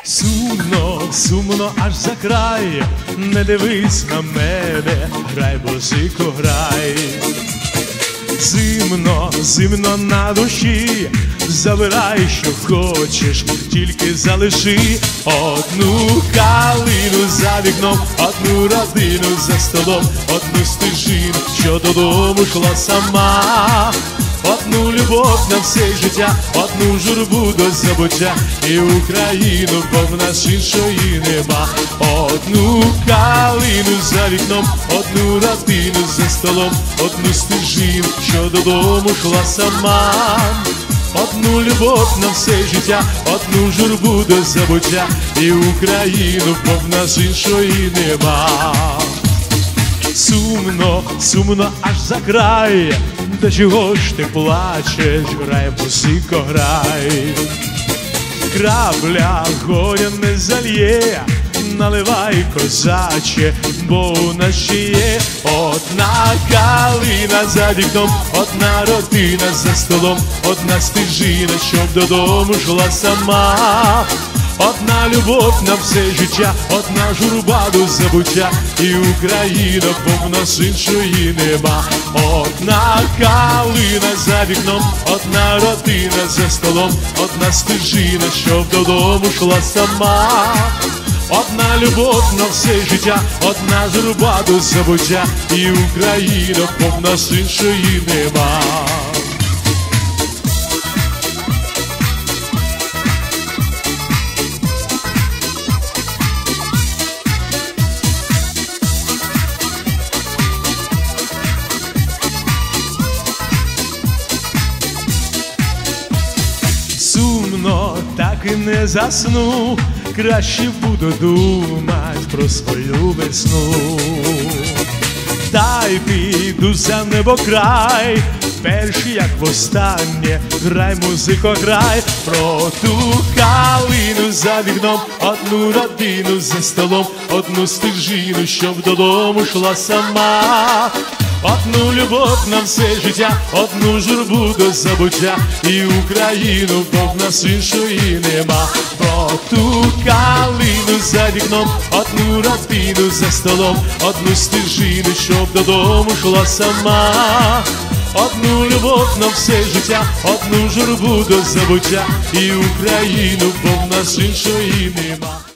Сумно, сумно аж за край, не дивись на мене, грай, босико, грай. Зимно, зимно на душі, забирай, що хочеш, тільки залиши одну калину за вікном, одну родину за столом, одну стежину, що додому йшла сама. Одну любов на все життя, одну журбу до забуття, і Україну, бо в нас іншої нема. Одну калину за вікном, одну родину за столом, одну стежину, що додому йшла сама. Одну любов на все життя, одну журбу до забуття, і Україну, бо в нас іншої нема. Сумно, сумно аж за край, до чого ж ти плачеш, грай, босико, грай. Крапля горя не зальє, наливай, козаче, бо у нас ще є одна калина за вікном, одна родина за столом, одна стежина, щоб додому йшла сама. Одна любов на все життя, одна журба до забуття, і Україна, бо в нас іншої нема. Одна калина за вікном, одна родина за столом, одна стежина, щоб додому йшла сама. Одна любов на все життя, одна журба до забуття, і Україна, бо в нас іншої нема. Сумно, так і не засну, краще буду думать про свою весну. Та й піду за небокрай, перший, як востаннє, грай, музико, грай, про ту калину за вікном, одну родину за столом, одну стежину, щоб додому йшла сама. Одну любов на все життя, одну журбу до забуття, і Україну, бо в нас іншої нема. Про ту калину за вікном, одну родину за столом, одну стежину, щоб додому йшла сама. Одну любов на все життя, одну журбу до забуття, і Україну, бо в нас іншої нема.